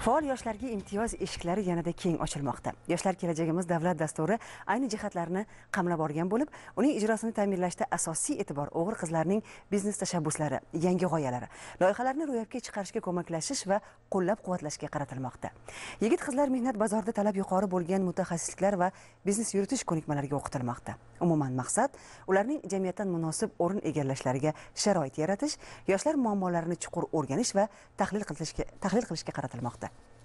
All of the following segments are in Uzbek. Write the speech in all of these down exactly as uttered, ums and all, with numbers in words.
Faol yoshlarga imtiyoz eshiklari yanada keng ochilmoqda. Yoshlar kelajagimiz davlat dasturi ayni jihatlarni qamrab olgan bo'lib, uning ijrosini ta'minlashda asosiy e'tibor o'g'il qizlarning biznes tashabbuslari, yangi g'oyalari, loyihalarni ro'yobga chiqarishga ko'maklashish va qo'llab-quvvatlashga qaratilmoqda. Yigit qizlar mehnat bozorida talab yuqori bo'lgan mutaxassisliklar va biznes yuritish ko'nikmalariga o'qitilmoqda. Umuman maqsad ularning jamiyatdan munosib o'rin egallashlariga sharoit yaratish, yoshlar muammolarini chuqur o'rganish va tahlil qilishga tahlil qilishga qaratilmoqda.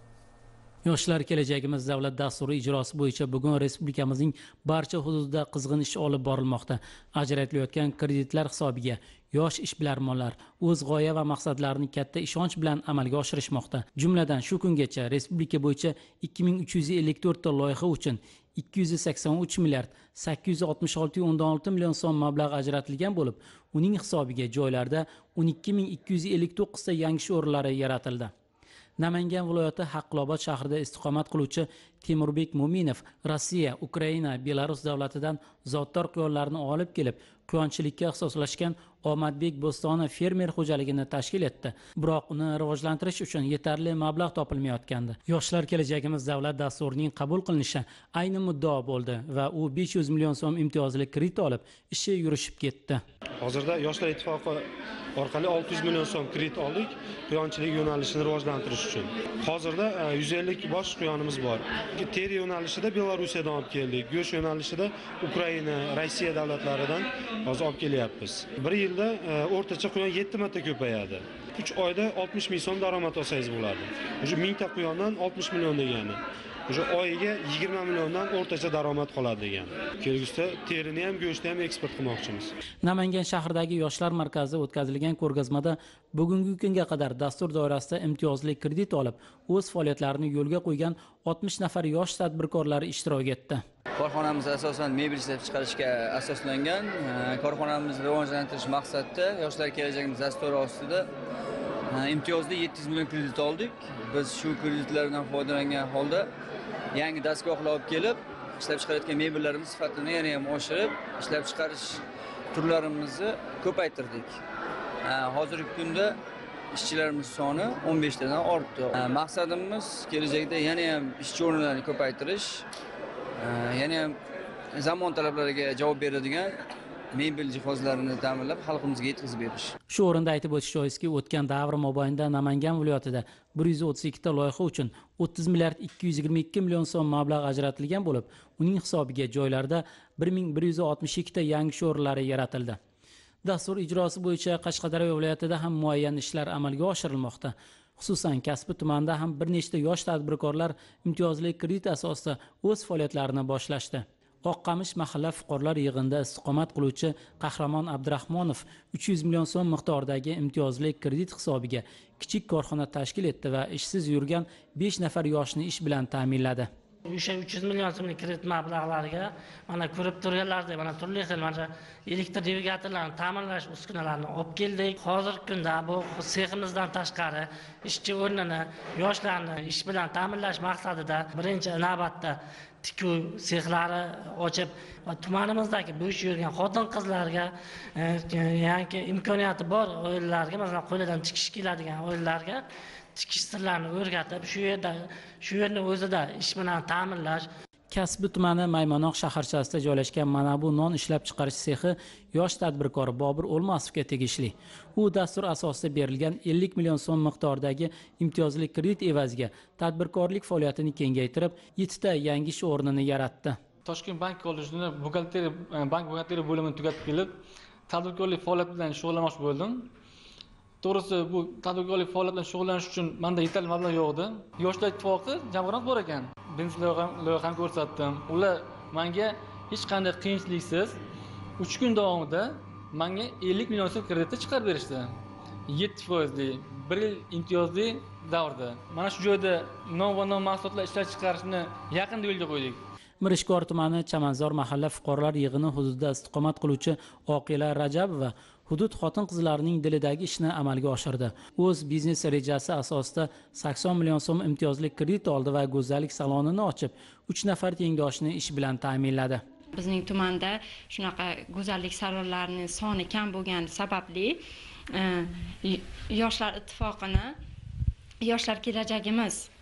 Yoshlar kelajagimiz davlat dasturi ijrosi bo'yicha bugun respublikamizning barcha hududida qizg'in ish olib borilmoqda. Ajratilayotgan kreditlar hisobiga yosh ishbilarmonlar o'z g'oya va maqsadlarini katta ishonch bilan amalga oshirishmoqda. Jumladan shu kungacha respublika bo'yicha ikki ming uch yuz ellik to'rt ta loyiha uchun ikki yuz sakson uch milliard sakkiz yuz oltmish olti nuqta o'n olti million so'm mablag' ajratilgan bo'lib, uning hisobiga joylarda o'n ikki ming ikki yuz ellik to'qqiz ta yangi ish o'rinlari yaratildi. Namangan viloyati Haqqilobod shahrida istiqomat qiluvchi Temurbek Mo'minov Rossiya, Ukraina, Belarus davlatidan zotdor quyonlarni olib kelib, quyonchilikka ixtisoslashgan Omadbek Bo'stoni fermer xo'jaligini tashkil etdi. Biroq uni rivojlantirish uchun yetarli mablag' topilmayotgandi. Yoshlar kelajagimiz davlat dasturining qabul qilinishi ayni muddao bo'ldi va u besh yuz million so'm imtiyozli kredit olib, ishi yurishib ketdi. Hozirda Yoshlar ittifoqi orqali olti yuz million so'm kredit oldik, quyonchilik yo'nalishini rivojlantirish uchun. Hozirda yuz ellik bosh quyonimiz bor. Teri yo'nalishida Belorussiyadan olib keldik, go'sht yo'nalishida Ukraina, Rossiya davlatlaridan hozir olib kelyapmiz. bir yilda o'rtacha quyon yetti marta ko'payadi. uch oyda oltmish ming so'm daromad olsangiz bo'ladi. O'sha ming ta quyondan oltmish million degani. O'sha oyiga yigirma milliondan o'rtacha daromad qoladi degan. Kelgusida terini ham, go'shtni ham eksport qilmoqchimiz. Namangan shahridagi yoshlar markazida o'tkazilgan ko'rgazmada bugungi kunga qadar dastur doirasida imtiyozli kredit olib, o'z faoliyatlarini yo'lga qo'ygan oltmish nafar yosh tadbirkorlar ishtirok etdi. Korxonamiz asosan mebel ishlab chiqarishga asoslangan. Korxonamizni rivojlantirish maqsadida Yoshlar kelajagimiz dasturi ostida imtiyozli yetti yuz million kredit oldik. Biz shu kreditlardan foydalangan holda yangi dastgohlar olib kelib, ishlab chiqarayotgan mebellarimiz sifatini yana ham oshirib, ishlab chiqarish turlarimizni ko'paytirdik. Hozirgi kunda ishchilarimiz soni o'n besh tadan ortdi. Maqsadimiz kelajakda yana ham ishchi o'rinlarini ko'paytirish, yana ham zamon talablariga javob beradigan mebel jihozlarini ta'minlab xalqimizga yetkazib berish. Shu o'rinda aytib o'tish joizki, o'tgan davr mobaynida Namangan viloyatida bir yuz o'ttiz ikki ta loyiha uchun o'ttiz milliard ikki yuz yigirma ikki million so'm mablag' ajratilgan bo'lib, uning hisobiga joylarda bir ming bir yuz oltmish ikki ta yangi ish o'rinlari yaratildi. Dastur ijrosi bo'yicha Qashqadaryo viloyatida ham muayyan ishlar amalga oshirilmoqda. Xususan, Kasbi tumanida ham bir nechta yosh tadbirkorlar imtiyozli kredit asosida o'z faoliyatlarini boshlashdi. Oqqamish mahalla fuqarolar yig'inida istiqomat qiluvchi Qahramon Abdurahmonov uch yuz million so'm miqdoridagi imtiyozli kredit hisobiga kichik korxona tashkil etdi va ishsiz yurgan besh nafar yoshni ish bilan ta'minladi. O'sha uch yuz million so'mlik kredit mablag'lariga mana ko'rib turganlaridek mana turli xil mana elektr dvigatellarni ta'minlash uskunalarini olib keldik. Hozirgi kunda bu seximizdan tashqari ishchi o'rnini yoshlarni ish bilan ta'minlash maqsadida birinchi navbatda tikuv sexlari ochib va tumanimizdagi bo'sh yurgan xotin-qizlarga yangi imkoniyati bor oilalarga, masalan, qo'lidan tikish keladigan oilalarga tikish sirlarini o'rgatib, shu yerda shu yerni o'zida ish bilan ta'minlash. Kasbi tumani Maymonoq shaharchasida joylashgan mana bu non ishlab chiqarish sexi yosh tadbirkor Bobur O'lmasovga tegishli. U dastur asosida berilgan ellik million so'm miqdoridagi imtiyozli kredit evaziga tadbirkorlik faoliyatini kengaytirib, yetti ta yangi ish o'rnini yaratdi. Toshkent bank kollejida buxgalteriya bank buxgalteriya bo'limini tugatib kelib, tadbirkorlik faoliyati bilan shug'ullanmoqchi bo'ldim. To'g'risi, bu tadbirkorlik faoliyati bilan shug'ullanish uchun menda yetarli mablag' yo'q edi. Yoshlar ittifoqi jamg'arma bor ekan. Biznes loyihani ko'rsatdim. Ular menga hech qanday qiyinchiliksiz uch kun davomida menga ellik million so'm kreditni chiqarib berishdi. yetti foizli, bir yil imtiyozli davrda. Mana shu joyda non va non mahsulotlar ishlab chiqarishni yaqinda yo'lga qo'ydik. Mirishkor tumani Chamanzor mahalla fuqarolar yig'ini hududida istiqomat qiluvchi Oqila Rajabova hudud xotin-qizlarining dilidagi ishni amalga oshirdi. O'z biznes rejasi asosida sakson million so'm imtiyozli kredit oldi va go'zallik salonini ochib, uch nafar tengdoshni ish bilan ta'minladi. Bizning tumanda shunaqa go'zallik salonlarining soni kam bo'lgani sababli Yoshlar ittifoqini Yoshlar kelajagimiz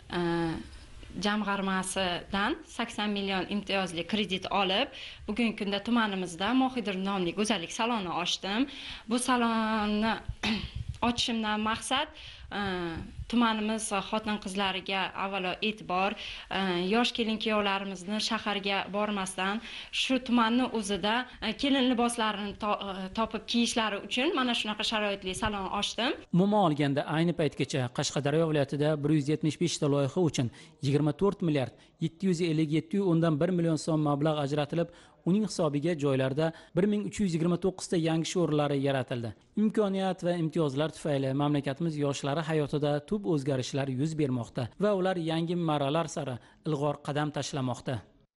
jamg'armasidan sakson million imtiyozli kredit olib, bugungi kunda tumanimizda Mohidir nomli go'zallik saloni ochdim. Bu salonni ochishimdan maqsad tumanimiz xotin-qizlariga avvalo e'tibor, yosh kelin-kuyovlarimizni shaharga bormasdan shu tumanni o'zida kelin liboslarini topib kiyishlari uchun mana shunaqa sharoitli salon ochdim. Umuman olganda ayni paytgacha Qashqadaryo viloyatida bir yuz yetmish besh ta loyiha uchun yigirma to'rt milliard yetti yuz ellik yetti o'ndan bir million so'm mablag' ajratilib, uning hisobiga joylarda bir ming uch yuz yigirma to'qqiz ta yangi ish o'rinlari yaratildi. Imkoniyat va imtiyozlar tufayli mamlakatimiz yoshlari hayotida tub o'zgarishlar yuz bermoqda va ular yangi marralar sari ilg'or qadam tashlamoqda.